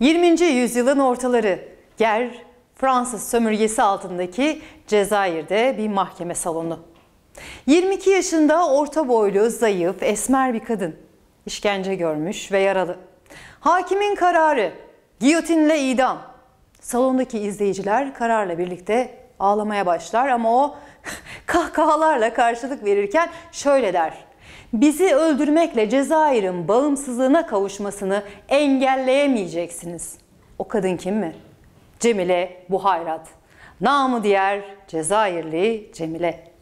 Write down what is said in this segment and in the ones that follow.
20. yüzyılın ortaları, yer Fransız sömürgesi altındaki Cezayir'de bir mahkeme salonu. 22 yaşında orta boylu, zayıf, esmer bir kadın. İşkence görmüş ve yaralı. Hakimin kararı, giyotinle idam. Salondaki izleyiciler kararla birlikte ağlamaya başlar ama o kahkahalarla karşılık verirken şöyle der: "Bizi öldürmekle Cezayir'in bağımsızlığına kavuşmasını engelleyemeyeceksiniz." O kadın kim mi? Cemile Buhayrat. Namı diğer Cezayirli Cemile.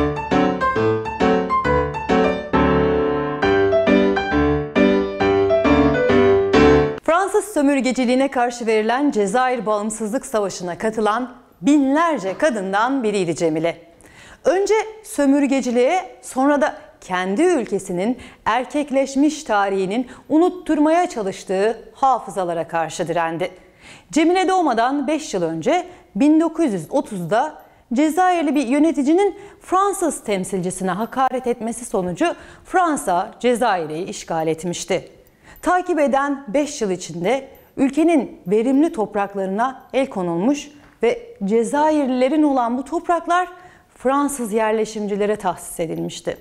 Fransız sömürgeciliğine karşı verilen Cezayir Bağımsızlık Savaşı'na katılan binlerce kadından biriydi Cemile. Önce sömürgeciliğe, sonra da kendi ülkesinin erkekleşmiş tarihinin unutturmaya çalıştığı hafızalara karşı direndi. Cemile doğmadan 5 yıl önce 1930'da Cezayirli bir yöneticinin Fransız temsilcisine hakaret etmesi sonucu Fransa Cezayir'i işgal etmişti. Takip eden 5 yıl içinde ülkenin verimli topraklarına el konulmuş ve Cezayirlilerin olan bu topraklar Fransız yerleşimcilere tahsis edilmişti.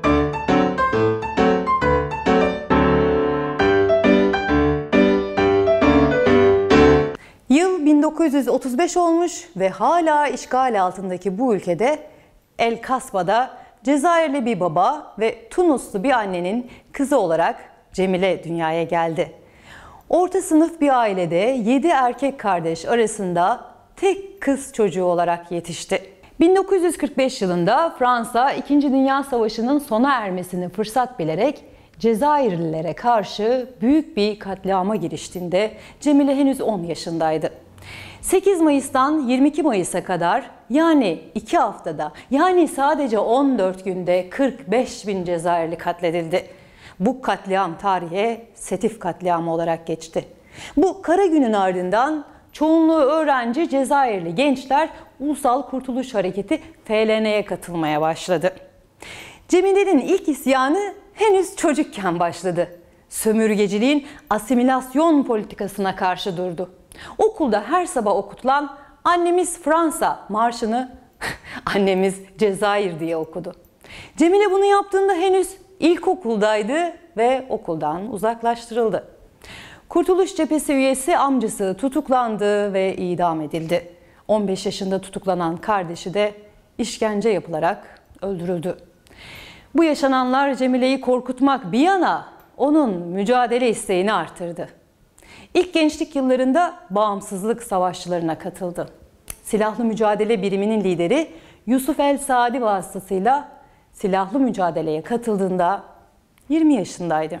Yıl 1935 olmuş ve hala işgal altındaki bu ülkede El Kasba'da Cezayirli bir baba ve Tunuslu bir annenin kızı olarak Cemile dünyaya geldi. Orta sınıf bir ailede 7 erkek kardeş arasında tek kız çocuğu olarak yetişti. 1945 yılında Fransa 2. Dünya Savaşı'nın sona ermesini fırsat bilerek Cezayirlilere karşı büyük bir katliama giriştiğinde Cemile henüz 10 yaşındaydı. 8 Mayıs'tan 22 Mayıs'a kadar, yani 2 haftada, yani sadece 14 günde 45 bin Cezayirli katledildi. Bu katliam tarihe Setif katliamı olarak geçti. Bu kara günün ardından çoğunluğu öğrenci Cezayirli gençler Ulusal Kurtuluş Hareketi FLN'ye katılmaya başladı. Cemile'nin ilk isyanı henüz çocukken başladı. Sömürgeciliğin asimilasyon politikasına karşı durdu. Okulda her sabah okutulan "Annemiz Fransa" marşını "Annemiz Cezayir" diye okudu. Cemile bunu yaptığında henüz ilkokuldaydı ve okuldan uzaklaştırıldı. Kurtuluş Cephesi üyesi amcası tutuklandı ve idam edildi. 15 yaşında tutuklanan kardeşi de işkence yapılarak öldürüldü. Bu yaşananlar Cemile'yi korkutmak bir yana onun mücadele isteğini artırdı. İlk gençlik yıllarında bağımsızlık savaşçılarına katıldı. Silahlı mücadele biriminin lideri Yusuf El Saadi vasıtasıyla silahlı mücadeleye katıldığında 20 yaşındaydı.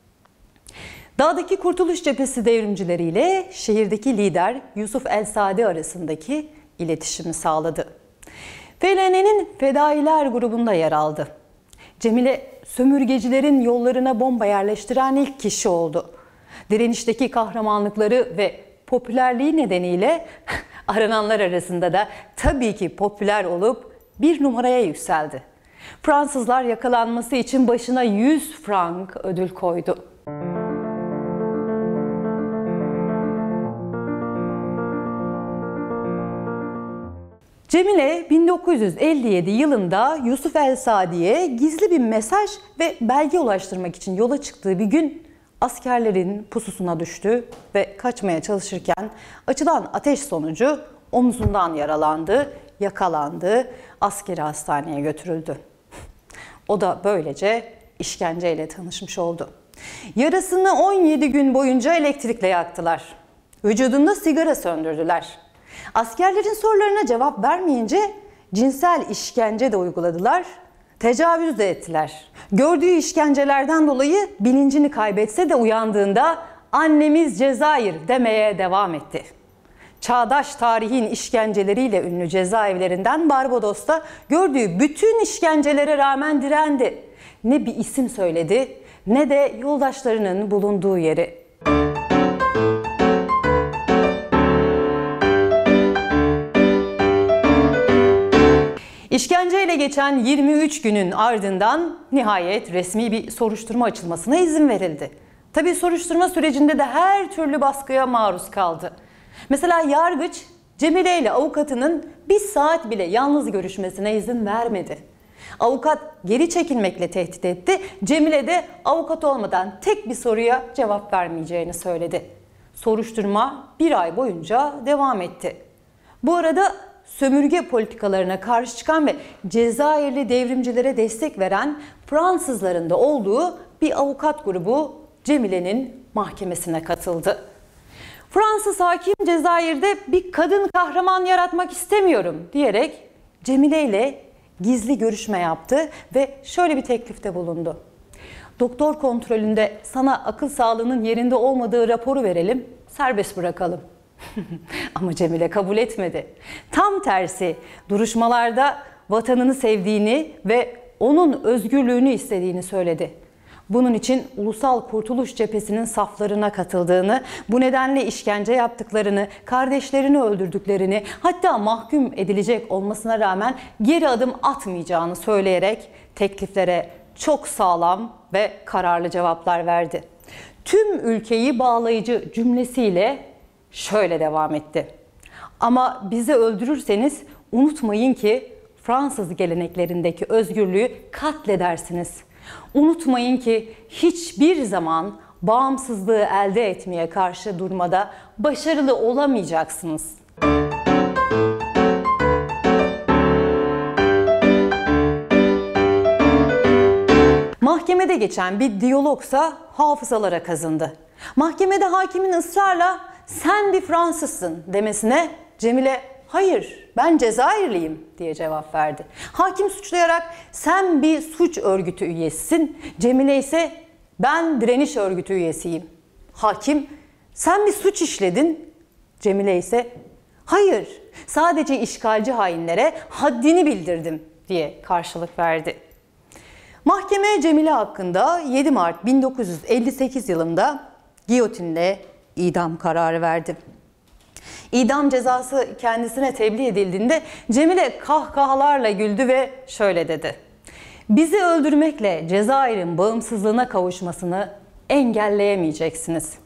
Dağdaki Kurtuluş Cephesi devrimcileriyle şehirdeki lider Yusuf El Saadi arasındaki iletişimi sağladı. FLN'nin Fedailer grubunda yer aldı. Cemile, sömürgecilerin yollarına bomba yerleştiren ilk kişi oldu. Direnişteki kahramanlıkları ve popülerliği nedeniyle arananlar arasında da tabii ki popüler olup bir numaraya yükseldi. Fransızlar yakalanması için başına 100 frank ödül koydu. Cemile 1957 yılında Yusuf El Saadi'ye gizli bir mesaj ve belge ulaştırmak için yola çıktığı bir gün askerlerin pususuna düştü ve kaçmaya çalışırken açılan ateş sonucu omzundan yaralandı, yakalandı, askeri hastaneye götürüldü. O da böylece işkenceyle tanışmış oldu. Yarasını 17 gün boyunca elektrikle yaktılar. Vücudunda sigara söndürdüler. Askerlerin sorularına cevap vermeyince cinsel işkence de uyguladılar, tecavüz de ettiler. Gördüğü işkencelerden dolayı bilincini kaybetse de uyandığında "Annemiz Cezayir" demeye devam etti. Çağdaş tarihin işkenceleriyle ünlü cezaevlerinden Barbados'ta gördüğü bütün işkencelere rağmen direndi. Ne bir isim söyledi ne de yoldaşlarının bulunduğu yeri. İşkenceyle geçen 23 günün ardından nihayet resmi bir soruşturma açılmasına izin verildi. Tabii soruşturma sürecinde de her türlü baskıya maruz kaldı. Mesela yargıç Cemile ile avukatının bir saat bile yalnız görüşmesine izin vermedi. Avukat geri çekilmekle tehdit etti. Cemile de avukat olmadan tek bir soruya cevap vermeyeceğini söyledi. Soruşturma bir ay boyunca devam etti. Bu arada sömürge politikalarına karşı çıkan ve Cezayirli devrimcilere destek veren Fransızların da olduğu bir avukat grubu Cemile'nin mahkemesine katıldı. Fransız hakim Cezayir'de bir kadın kahraman yaratmak istemiyorum diyerek Cemile ile gizli görüşme yaptı ve şöyle bir teklifte bulundu. Doktor kontrolünde sana akıl sağlığının yerinde olmadığı raporu verelim, serbest bırakalım. Ama Cemile kabul etmedi. Tam tersi, duruşmalarda vatanını sevdiğini ve onun özgürlüğünü istediğini söyledi. Bunun için Ulusal Kurtuluş Cephesi'nin saflarına katıldığını, bu nedenle işkence yaptıklarını, kardeşlerini öldürdüklerini, hatta mahkum edilecek olmasına rağmen geri adım atmayacağını söyleyerek tekliflere çok sağlam ve kararlı cevaplar verdi. Tüm ülkeyi bağlayıcı cümlesiyle şöyle devam etti. Ama bizi öldürürseniz unutmayın ki Fransız geleneklerindeki özgürlüğü katledersiniz. Unutmayın ki hiçbir zaman bağımsızlığı elde etmeye karşı durmada başarılı olamayacaksınız. Mahkemede geçen bir diyalogsa hafızalara kazındı. Mahkemede hakimin ısrarla "sen bir Fransızsın" demesine Cemile "hayır, ben Cezayirliyim" diye cevap verdi. Hakim suçlayarak "sen bir suç örgütü üyesisin", Cemile ise "ben direniş örgütü üyesiyim". Hakim "sen bir suç işledin", Cemile ise "hayır, sadece işgalci hainlere haddini bildirdim" diye karşılık verdi. Mahkeme Cemile hakkında 7 Mart 1958 yılında giyotinle idam kararı verdi. İdam cezası kendisine tebliğ edildiğinde Cemile kahkahalarla güldü ve şöyle dedi: "Bizi öldürmekle Cezayir'in bağımsızlığına kavuşmasını engelleyemeyeceksiniz."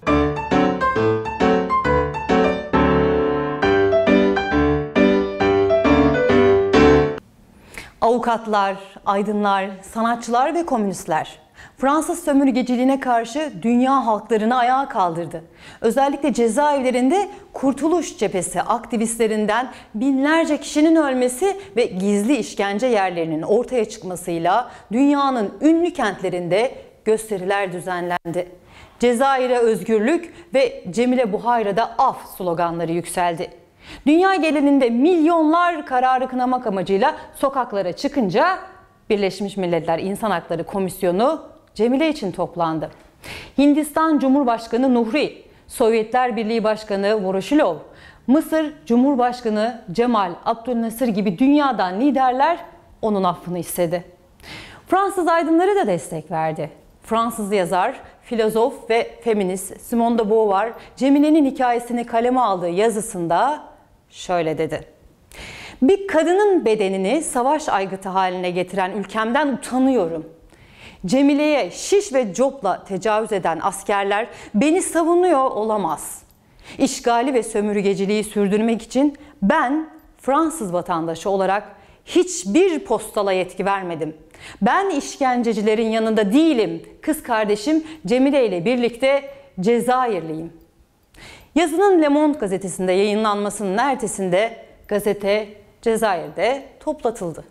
Avukatlar, aydınlar, sanatçılar ve komünistler Fransız sömürgeciliğine karşı dünya halklarını ayağa kaldırdı. Özellikle cezaevlerinde Kurtuluş Cephesi aktivistlerinden binlerce kişinin ölmesi ve gizli işkence yerlerinin ortaya çıkmasıyla dünyanın ünlü kentlerinde gösteriler düzenlendi. Cezayir'e özgürlük ve Cemile Buhayra'da af sloganları yükseldi. Dünya genelinde milyonlar kararı kınamak amacıyla sokaklara çıkınca Birleşmiş Milletler İnsan Hakları Komisyonu Cemile için toplandı. Hindistan Cumhurbaşkanı Nuhri, Sovyetler Birliği Başkanı Voroshilov, Mısır Cumhurbaşkanı Cemal Abdülnasır gibi dünyadan liderler onun affını istedi. Fransız aydınları da destek verdi. Fransız yazar, filozof ve feminist Simone de Beauvoir, Cemile'nin hikayesini kaleme aldığı yazısında şöyle dedi: "Bir kadının bedenini savaş aygıtı haline getiren ülkemden utanıyorum. Cemile'ye şiş ve copla tecavüz eden askerler beni savunuyor olamaz. İşgali ve sömürgeciliği sürdürmek için ben Fransız vatandaşı olarak hiçbir postala yetki vermedim. Ben işkencecilerin yanında değilim. Kız kardeşim Cemile ile birlikte Cezayirliyim." Yazının Le Monde gazetesinde yayınlanmasının ertesinde gazete Cezayir'de toplatıldı.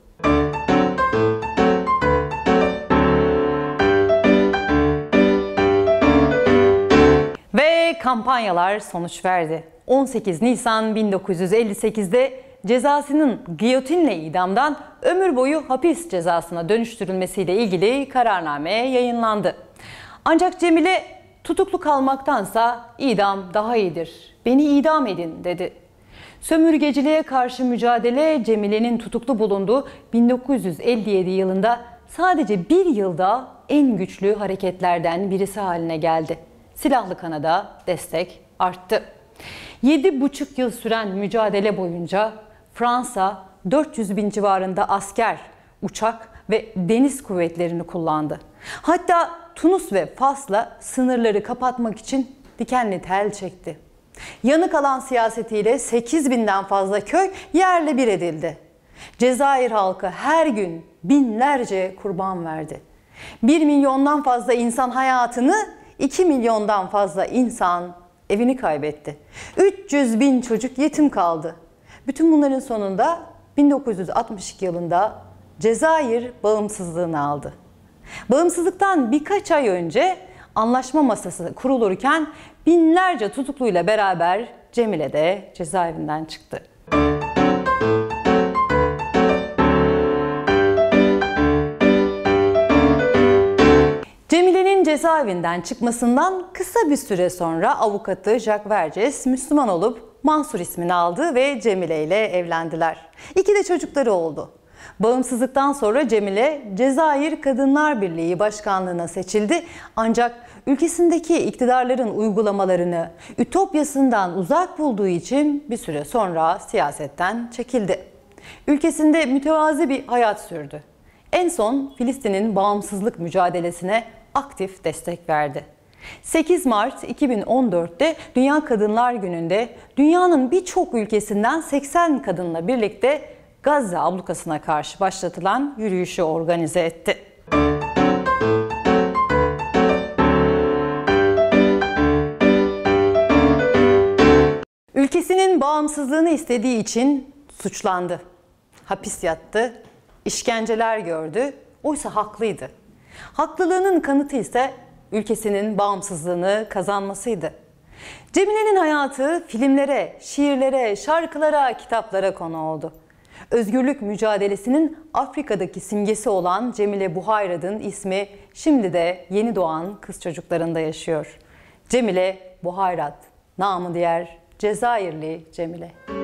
Ve kampanyalar sonuç verdi. 18 Nisan 1958'de cezasının giyotinle idamdan ömür boyu hapis cezasına dönüştürülmesiyle ilgili kararname yayınlandı. Ancak Cemile tutuklu kalmaktansa idam daha iyidir, beni idam edin dedi. Sömürgeciliğe karşı mücadele Cemile'nin tutuklu bulunduğu 1957 yılında sadece bir yılda en güçlü hareketlerden birisi haline geldi. Silahlı kanada destek arttı. 7,5 yıl süren mücadele boyunca Fransa 400 bin civarında asker, uçak ve deniz kuvvetlerini kullandı. Hatta Tunus ve Fas'la sınırları kapatmak için dikenli tel çekti. Yanık alan siyasetiyle 8.000'den fazla köy yerle bir edildi. Cezayir halkı her gün binlerce kurban verdi. 1 milyondan fazla insan hayatını, 2 milyondan fazla insan evini kaybetti. 300.000 çocuk yetim kaldı. Bütün bunların sonunda 1962 yılında Cezayir bağımsızlığını aldı. Bağımsızlıktan birkaç ay önce anlaşma masası kurulurken binlerce tutukluyla beraber Cemile de cezaevinden çıktı. Cemile'nin cezaevinden çıkmasından kısa bir süre sonra avukatı Jacques Verges Müslüman olup Mansur ismini aldı ve Cemile ile evlendiler. 2 de çocukları oldu. Bağımsızlıktan sonra Cemile Cezayir Kadınlar Birliği Başkanlığı'na seçildi. Ancak ülkesindeki iktidarların uygulamalarını ütopyasından uzak bulduğu için bir süre sonra siyasetten çekildi. Ülkesinde mütevazi bir hayat sürdü. En son Filistin'in bağımsızlık mücadelesine aktif destek verdi. 8 Mart 2014'te Dünya Kadınlar Günü'nde dünyanın birçok ülkesinden 80 kadınla birlikte Gazze ablukasına karşı başlatılan yürüyüşü organize etti. Ülkesinin bağımsızlığını istediği için suçlandı. Hapis yattı, işkenceler gördü. Oysa haklıydı. Haklılığının kanıtı ise ülkesinin bağımsızlığını kazanmasıydı. Cemile'nin hayatı filmlere, şiirlere, şarkılara, kitaplara konu oldu. Özgürlük mücadelesinin Afrika'daki simgesi olan Cemile Buhayrad'ın ismi şimdi de yeni doğan kız çocuklarında yaşıyor. Cemile Buhayrad, namı diğer Cezayirli Cemile.